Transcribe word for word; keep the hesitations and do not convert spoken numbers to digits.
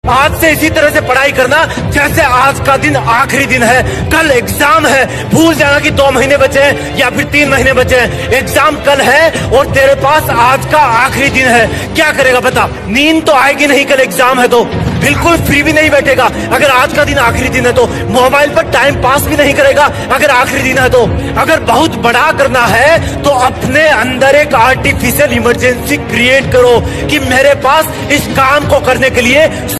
आज से इसी तरह से पढ़ाई करना जैसे आज का दिन आखिरी दिन है, कल एग्जाम है। भूल जाना कि दो महीने बचे हैं या फिर तीन महीने बचे हैं। एग्जाम कल है और तेरे पास आज का आखिरी दिन है। क्या करेगा बता? नींद तो आएगी नहीं, कल एग्जाम है तो बिल्कुल फ्री भी नहीं बैठेगा। अगर आज का दिन आखिरी दिन है तो मोबाइल पर टाइम पास भी नहीं करेगा। अगर आखिरी दिन है तो अगर बहुत बड़ा करना है तो अपने अंदर एक आर्टिफिशियल इमरजेंसी क्रिएट करो कि मेरे पास इस काम को करने के लिए